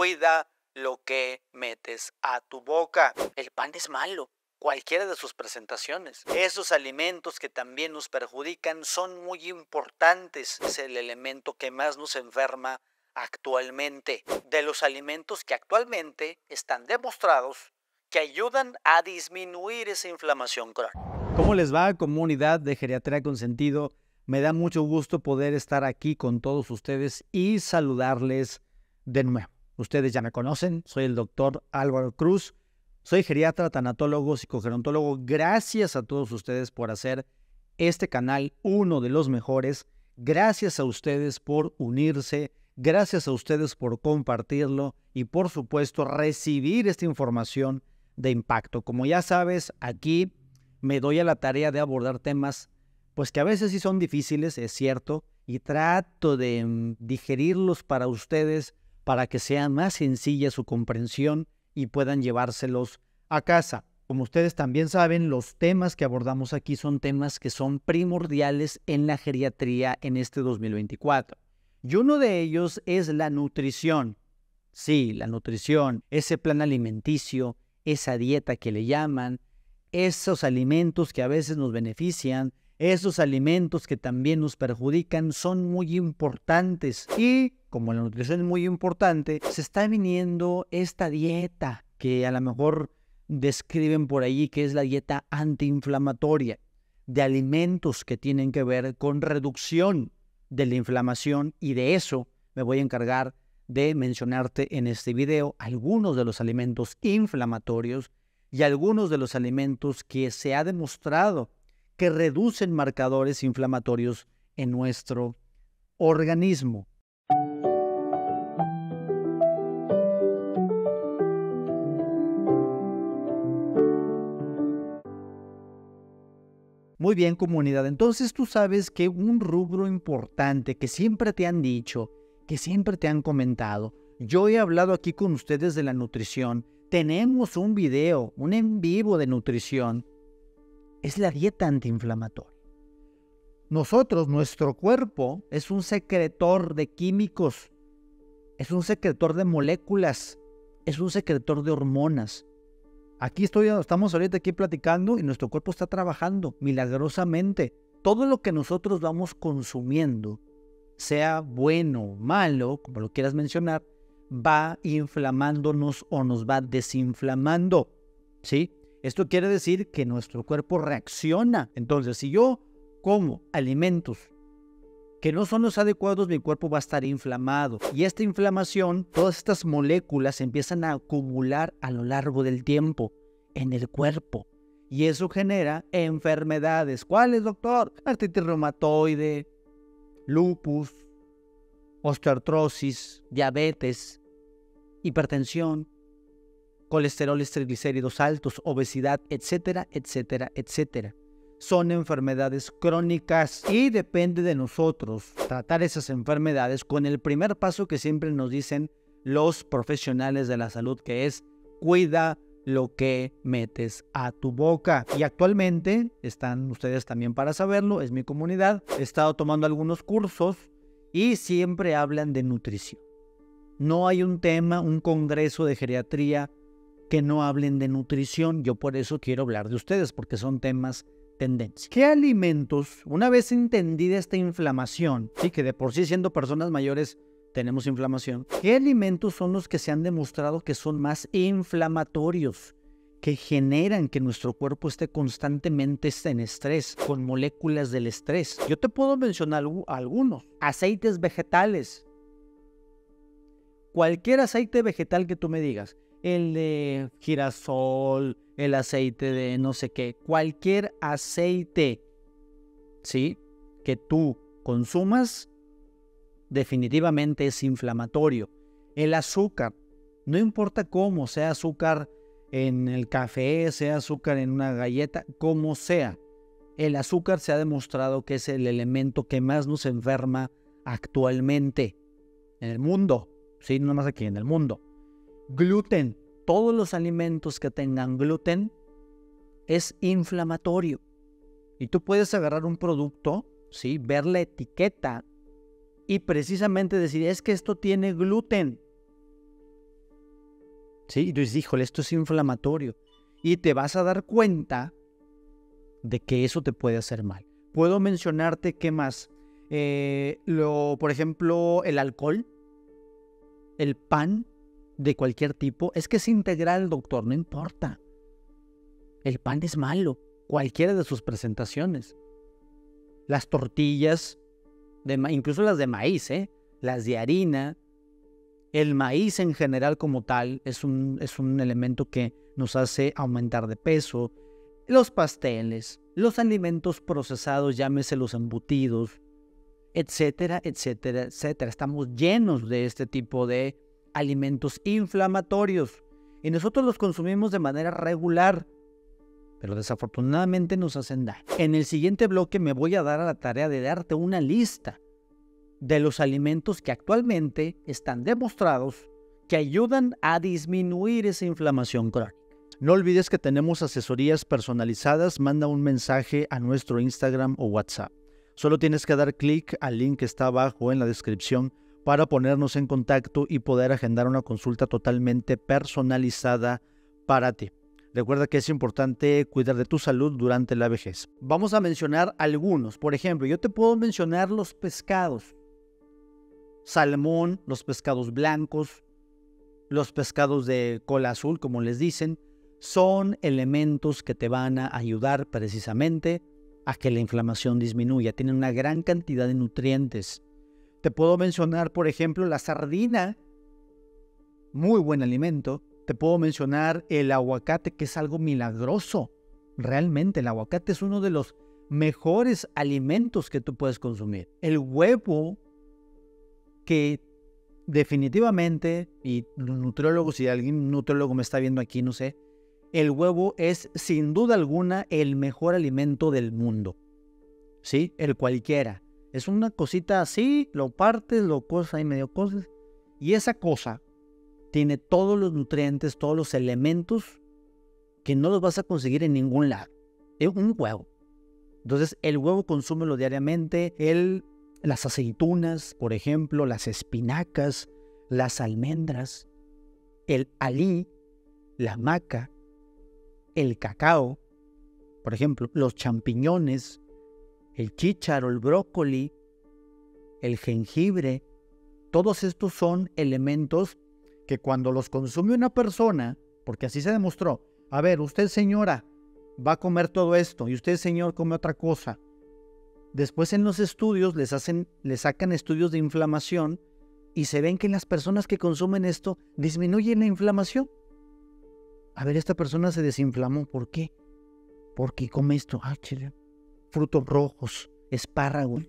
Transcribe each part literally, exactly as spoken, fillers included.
Cuida lo que metes a tu boca. El pan es malo, cualquiera de sus presentaciones. Esos alimentos que también nos perjudican son muy importantes. Es el elemento que más nos enferma actualmente. De los alimentos que actualmente están demostrados que ayudan a disminuir esa inflamación crónica. ¿Cómo les va, comunidad de Geriatría con Sentido? Me da mucho gusto poder estar aquí con todos ustedes y saludarles de nuevo. Ustedes ya me conocen, soy el doctor Álvaro Cruz, soy geriatra, tanatólogo, psicogerontólogo. Gracias a todos ustedes por hacer este canal uno de los mejores. Gracias a ustedes por unirse, gracias a ustedes por compartirlo y por supuesto recibir esta información de impacto. Como ya sabes, aquí me doy a la tarea de abordar temas pues que a veces sí son difíciles, es cierto, y trato de mm, digerirlos para ustedes para que sea más sencilla su comprensión y puedan llevárselos a casa. Como ustedes también saben, los temas que abordamos aquí son temas que son primordiales en la geriatría en este dos mil veinticuatro. Y uno de ellos es la nutrición. Sí, la nutrición, ese plan alimenticio, esa dieta que le llaman, esos alimentos que a veces nos benefician, esos alimentos que también nos perjudican, son muy importantes. Y como la nutrición es muy importante, se está viniendo esta dieta que a lo mejor describen por allí que es la dieta antiinflamatoria, de alimentos que tienen que ver con reducción de la inflamación, y de eso me voy a encargar de mencionarte en este video algunos de los alimentos inflamatorios y algunos de los alimentos que se ha demostrado que reducen marcadores inflamatorios en nuestro organismo. Muy bien, comunidad. Entonces tú sabes que un rubro importante que siempre te han dicho, que siempre te han comentado, yo he hablado aquí con ustedes de la nutrición, tenemos un video, un en vivo de nutrición, es la dieta antiinflamatoria. Nosotros, nuestro cuerpo, es un secretor de químicos, es un secretor de moléculas, es un secretor de hormonas. Aquí estoy, estamos ahorita aquí platicando y nuestro cuerpo está trabajando milagrosamente. Todo lo que nosotros vamos consumiendo, sea bueno o malo, como lo quieras mencionar, va inflamándonos o nos va desinflamando, ¿sí? Esto quiere decir que nuestro cuerpo reacciona. Entonces, si yo como alimentos que no son los adecuados, mi cuerpo va a estar inflamado. Y esta inflamación, todas estas moléculas empiezan a acumular a lo largo del tiempo en el cuerpo. Y eso genera enfermedades. ¿Cuáles, doctor? Artritis reumatoide, lupus, osteoartrosis, diabetes, hipertensión, colesterol, triglicéridos altos, obesidad, etcétera, etcétera, etcétera. Son enfermedades crónicas y depende de nosotros tratar esas enfermedades con el primer paso que siempre nos dicen los profesionales de la salud, que es cuida lo que metes a tu boca. Y actualmente, están ustedes también para saberlo, es mi comunidad, he estado tomando algunos cursos y siempre hablan de nutrición. No hay un tema, un congreso de geriatría que no hablen de nutrición. Yo por eso quiero hablar de ustedes, porque son temas tendencia. ¿Qué alimentos, una vez entendida esta inflamación, sí, que de por sí siendo personas mayores tenemos inflamación, qué alimentos son los que se han demostrado que son más inflamatorios, que generan que nuestro cuerpo esté constantemente en estrés, con moléculas del estrés? Yo te puedo mencionar algunos. Aceites vegetales. Cualquier aceite vegetal que tú me digas, el de girasol, el aceite de no sé qué, cualquier aceite, ¿sí?, que tú consumas, definitivamente es inflamatorio. El azúcar, no importa cómo, sea azúcar en el café, sea azúcar en una galleta, como sea, el azúcar se ha demostrado que es el elemento que más nos enferma actualmente en el mundo, ¿sí?, no más aquí, en el mundo. Gluten, todos los alimentos que tengan gluten es inflamatorio. Y tú puedes agarrar un producto, ¿sí?, ver la etiqueta y precisamente decir, es que esto tiene gluten. ¿sí? Y tú dices, híjole, esto es inflamatorio. Y te vas a dar cuenta de que eso te puede hacer mal. Puedo mencionarte qué más. Eh, lo, por ejemplo, el alcohol, el pan de cualquier tipo. Es que es integral, doctor, no importa. El pan es malo, cualquiera de sus presentaciones. Las tortillas, de ma- incluso las de maíz, ¿eh? Las de harina. El maíz en general como tal es un, es un elemento que nos hace aumentar de peso. Los pasteles, los alimentos procesados, llámese los embutidos, etcétera, etcétera, etcétera. Estamos llenos de este tipo de alimentos inflamatorios y nosotros los consumimos de manera regular, pero desafortunadamente nos hacen daño. En el siguiente bloque me voy a dar a la tarea de darte una lista de los alimentos que actualmente están demostrados que ayudan a disminuir esa inflamación crónica. No olvides que tenemos asesorías personalizadas. Manda un mensaje a nuestro Instagram o WhatsApp. Solo tienes que dar clic al link que está abajo en la descripción para ponernos en contacto y poder agendar una consulta totalmente personalizada para ti. Recuerda que es importante cuidar de tu salud durante la vejez. Vamos a mencionar algunos. Por ejemplo, yo te puedo mencionar los pescados. Salmón, los pescados blancos, los pescados de cola azul, como les dicen, son elementos que te van a ayudar precisamente a que la inflamación disminuya. Tienen una gran cantidad de nutrientes. Te puedo mencionar, por ejemplo, la sardina, muy buen alimento. Te puedo mencionar el aguacate, que es algo milagroso. Realmente, el aguacate es uno de los mejores alimentos que tú puedes consumir. El huevo, que definitivamente, y los nutriólogos, si alguien nutriólogo me está viendo aquí, no sé, el huevo es sin duda alguna el mejor alimento del mundo. ¿Sí? El cualquiera. Es una cosita así, lo partes, lo cosas y medio cosas, y esa cosa tiene todos los nutrientes, todos los elementos que no los vas a conseguir en ningún lado. Es un huevo. Entonces, el huevo consúmelo diariamente. El, las aceitunas, por ejemplo, las espinacas, las almendras, el alí, la maca, el cacao, por ejemplo, los champiñones, el chícharo, el brócoli, el jengibre. Todos estos son elementos que cuando los consume una persona, porque así se demostró, a ver, usted señora va a comer todo esto y usted señor come otra cosa. Después en los estudios les hacen, les sacan estudios de inflamación y se ven que en las personas que consumen esto disminuye la inflamación. A ver, esta persona se desinflamó, ¿por qué? Porque come esto, ah, chile, frutos rojos, espárragos.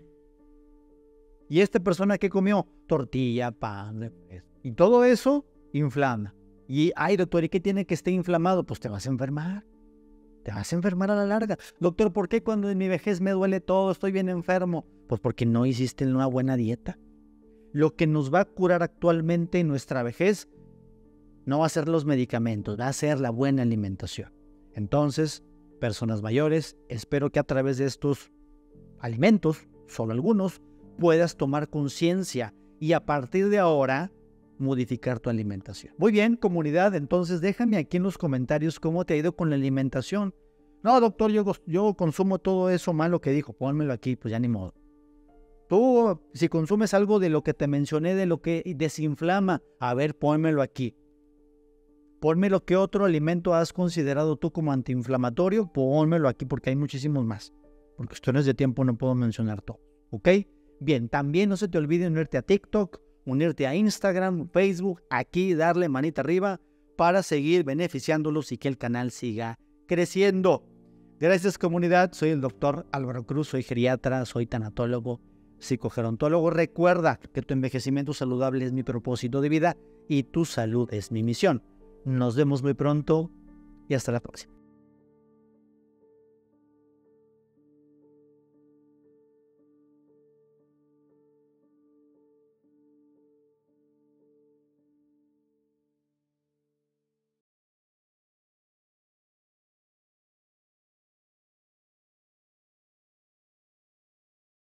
¿Y esta persona qué comió? Tortilla, pan, y todo eso inflama. Y, ay, doctor, ¿y qué tiene que esté inflamado? Pues te vas a enfermar. Te vas a enfermar a la larga. Doctor, ¿por qué cuando en mi vejez me duele todo, estoy bien enfermo? Pues porque no hiciste una buena dieta. Lo que nos va a curar actualmente en nuestra vejez no va a ser los medicamentos, va a ser la buena alimentación. Entonces, personas mayores, espero que a través de estos alimentos, solo algunos, puedas tomar conciencia y a partir de ahora modificar tu alimentación. Muy bien, comunidad, entonces déjame aquí en los comentarios cómo te ha ido con la alimentación. No, doctor, yo, yo consumo todo eso malo que dijo, pónmelo aquí, pues ya ni modo. Tú, si consumes algo de lo que te mencioné, de lo que desinflama, a ver, pónmelo aquí. Pónmelo qué otro alimento has considerado tú como antiinflamatorio, pónmelo aquí porque hay muchísimos más. Por cuestiones de tiempo no puedo mencionar todo, ¿ok? Bien, también no se te olvide unirte a TikTok, unirte a Instagram, Facebook, aquí darle manita arriba para seguir beneficiándolos y que el canal siga creciendo. Gracias, comunidad, soy el doctor Álvaro Cruz, soy geriatra, soy tanatólogo, psicogerontólogo. Recuerda que tu envejecimiento saludable es mi propósito de vida y tu salud es mi misión. Nos vemos muy pronto y hasta la próxima.